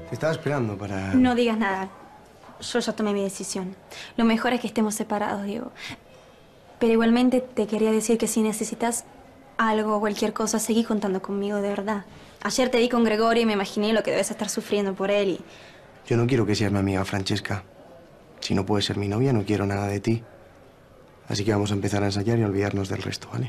Te estaba esperando para... No digas nada. Yo ya tomé mi decisión. Lo mejor es que estemos separados, Diego. Pero igualmente te quería decir que si necesitas algo o cualquier cosa, seguí contando conmigo, de verdad. Ayer te vi con Gregorio y me imaginé lo que debes estar sufriendo por él y... Yo no quiero que seas mi amiga, Francesca. Si no puedes ser mi novia, no quiero nada de ti. Así que vamos a empezar a ensayar y a olvidarnos del resto, ¿vale?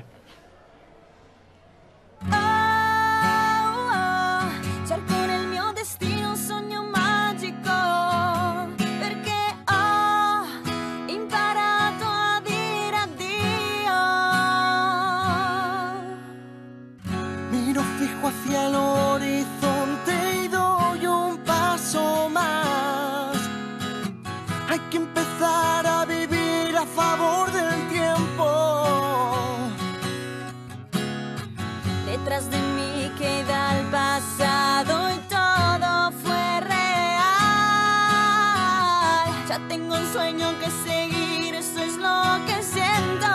Cerco nel mio destino un sogno magico, perché ho imparato a dire addio. Miro fijo hacia el horizonte y doy un paso más. Hay que empezar a vivir a favor del tiempo. Detrás de mí queda el pasado y todo fue real. Ya tengo un sueño que seguir, eso es lo que siento.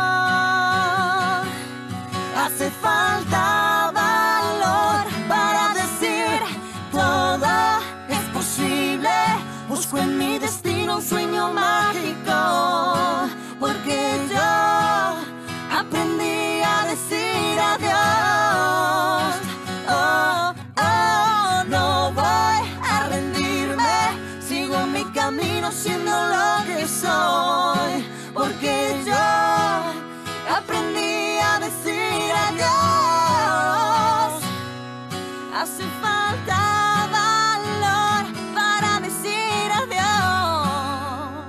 Hace falta valor para decir todo es posible. Busco en mi destino un sueño mágico, porque yo aprendí a decir adiós. Oh, oh, no voy a rendirme, sigo mi camino siendo lo que soy, porque yo aprendí a decir adiós. Hace falta valor para decir adiós.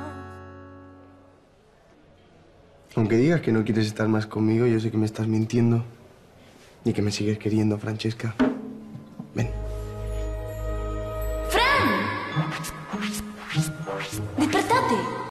Aunque digas que no quieres estar más conmigo, yo sé que me estás mintiendo. Y que me sigues queriendo, Francesca. Ven. ¡Fran! ¡Despertate!